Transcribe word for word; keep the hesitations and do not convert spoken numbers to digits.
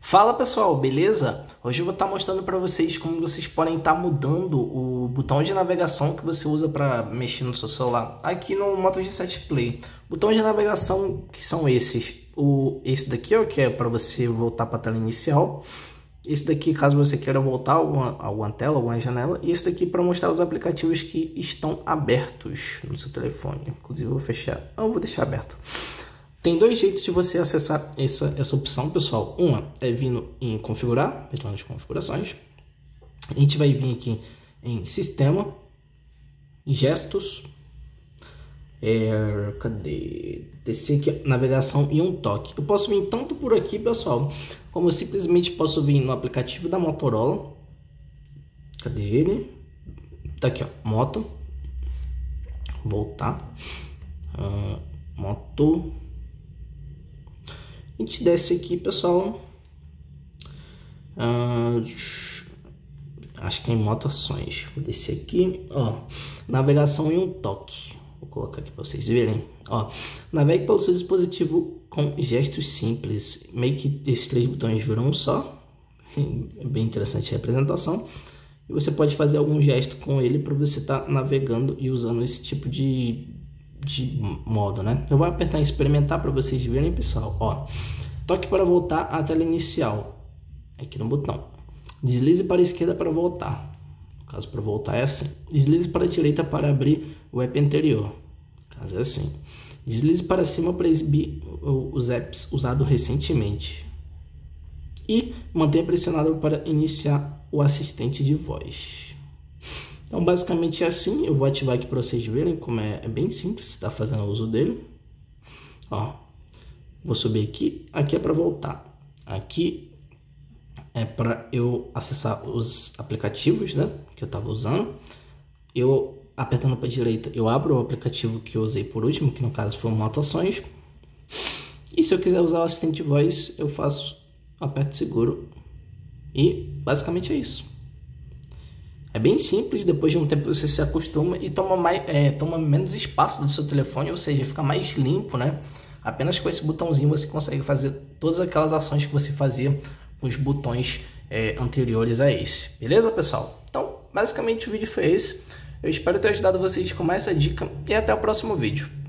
Fala pessoal, beleza? Hoje eu vou estar mostrando para vocês como vocês podem estar mudando o botão de navegação que você usa para mexer no seu celular aqui no Moto G sete Play. Botões de navegação que são esses, o, esse daqui ó, que é para você voltar para a tela inicial, esse daqui caso você queira voltar a alguma, alguma tela, alguma janela, e esse daqui para mostrar os aplicativos que estão abertos no seu telefone. Inclusive eu vou fechar, eu vou deixar aberto. Tem dois jeitos de você acessar essa, essa opção, pessoal. Uma é vindo em configurar, retorno de configurações. A gente vai vir aqui em sistema, gestos, é, cadê? Descer aqui, navegação e um toque. Eu posso vir tanto por aqui, pessoal, como eu simplesmente posso vir no aplicativo da Motorola. Cadê ele? Tá aqui, ó, Moto. Voltar. Uh, moto. A gente desce aqui, pessoal. Uh, acho que é em Moto Ações. Vou descer aqui, ó. Navegação e um toque. Vou colocar aqui para vocês verem. Ó, navegue pelo seu dispositivo com gestos simples. Meio que esses três botões viram um só. É bem interessante a representação. E você pode fazer algum gesto com ele para você estar tá navegando e usando esse tipo de de modo, né? Eu vou apertar em experimentar para vocês verem, pessoal. Ó, toque para voltar à tela inicial aqui no botão. Deslize para a esquerda para voltar. No caso, para voltar é assim. Deslize para a direita para abrir o app anterior. No caso é assim. Deslize para cima para exibir os apps usados recentemente. E mantenha pressionado para iniciar o assistente de voz. Então, basicamente é assim. Eu vou ativar aqui para vocês verem como é, é bem simples estar tá fazendo uso dele. Ó, vou subir aqui. Aqui é para voltar. Aqui é para eu acessar os aplicativos, né, que eu estava usando. Eu apertando para a direita, eu abro o aplicativo que eu usei por último, que no caso foi o Moto Ações. E se eu quiser usar o assistente de voz, eu faço, aperto seguro. E basicamente é isso. É bem simples, depois de um tempo você se acostuma e toma, mais, é, toma menos espaço do seu telefone, ou seja, fica mais limpo, né? Apenas com esse botãozinho você consegue fazer todas aquelas ações que você fazia com os botões é, anteriores a esse. Beleza, pessoal? Então, basicamente o vídeo foi esse. Eu espero ter ajudado vocês com essa dica e até o próximo vídeo.